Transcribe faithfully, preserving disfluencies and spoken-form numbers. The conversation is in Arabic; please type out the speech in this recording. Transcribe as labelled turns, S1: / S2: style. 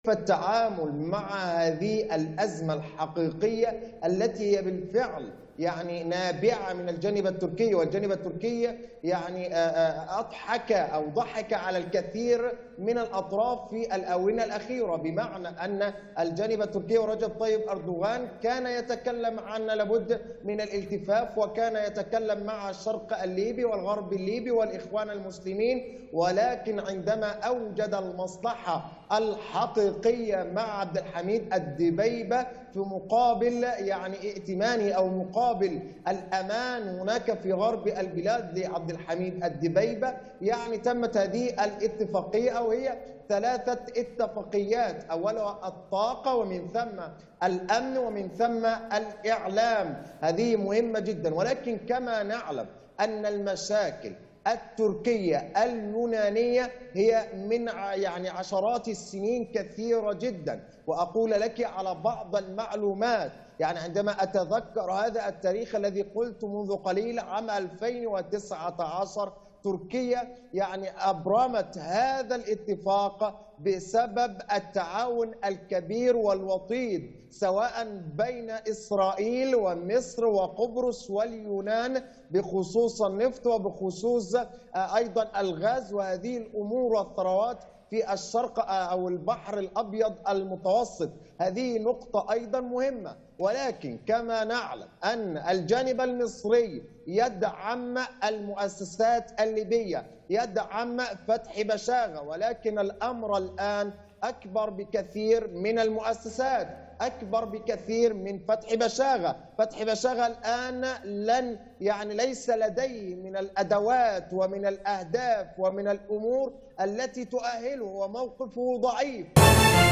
S1: التعامل مع هذه الأزمة الحقيقية التي هي بالفعل يعني نابعة من الجانب التركي، والجانب التركي يعني أضحك أو ضحك على الكثير من الأطراف في الآونة الأخيرة، بمعنى أن الجانب التركي ورجب طيب أردوغان كان يتكلم عن لابد من الالتفاف، وكان يتكلم مع الشرق الليبي والغرب الليبي والإخوان المسلمين، ولكن عندما أوجد المصلحة الحقيقية مع عبد الحميد الدبيبة في مقابل يعني ائتمانه أو مقابل الأمان هناك في غرب البلاد لعبد الحميد الدبيبة، يعني تمت هذه الاتفاقية، أو هي ثلاثة اتفاقيات: أولها الطاقة، ومن ثم الأمن، ومن ثم الإعلام. هذه مهمة جدا، ولكن كما نعلم أن المشاكل التركية اليونانية هي من يعني عشرات السنين كثيرة جدا. وأقول لك على بعض المعلومات، يعني عندما أتذكر هذا التاريخ الذي قلت منذ قليل، عام ألفين وتسعة عشر تركيا يعني أبرمت هذا الاتفاق بسبب التعاون الكبير والوطيد سواء بين إسرائيل ومصر وقبرص واليونان بخصوص النفط وبخصوص أيضا الغاز وهذه الأمور والثروات في الشرق أو البحر الأبيض المتوسط. هذه نقطة أيضا مهمة، ولكن كما نعلم أن الجانب المصري يدعم المؤسسات الليبية، يدعم فتح بشاغة، ولكن الأمر الآن أكبر بكثير من المؤسسات، أكبر بكثير من فتح بشاغة. فتح بشاغة الآن لن يعني ليس لديه من الأدوات ومن الأهداف ومن الأمور التي تؤهله، وموقفه ضعيف.